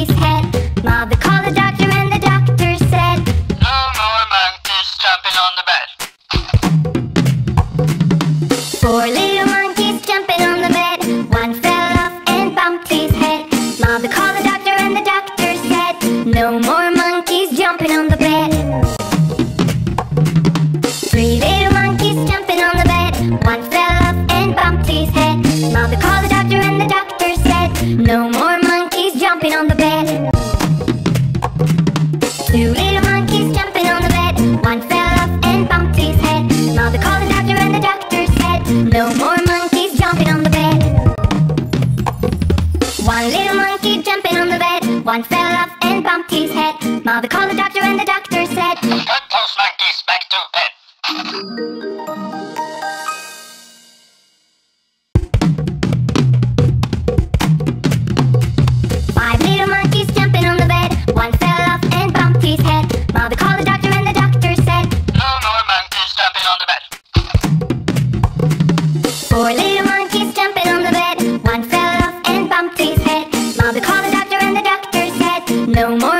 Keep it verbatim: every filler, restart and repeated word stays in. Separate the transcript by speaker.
Speaker 1: monkey's head. Mother called the doctor and the doctor said,
Speaker 2: "No more monkeys jumping on the bed."
Speaker 1: Four little monkeys jumping on the bed. One fell off and bumped his head. Mother called the doctor and the doctor said, "No more monkeys jumping on the bed." Three little monkeys jumping on the bed. One fell off and bumped his head. Mother called the doctor and the doctor said, "No more monkeys jumping on the bed." Two little monkeys jumping on the bed. One fell off and bumped his head. Mother called the doctor and the doctor said, "No more monkeys jumping on the bed." One little monkey jumping on the bed. One fell off and bumped his head. Mother called the doctor and the doctor said,
Speaker 2: "Put those monkeys back to bed."
Speaker 1: Five little monkeys jumping on the bed. One fell off and bumped his head. Mother called the doctor and the doctor said,
Speaker 2: "No more monkeys jumping on the bed."
Speaker 1: Four little monkeys jumping on the bed. One fell off and bumped his head. Mother called the doctor and the doctor said, "No more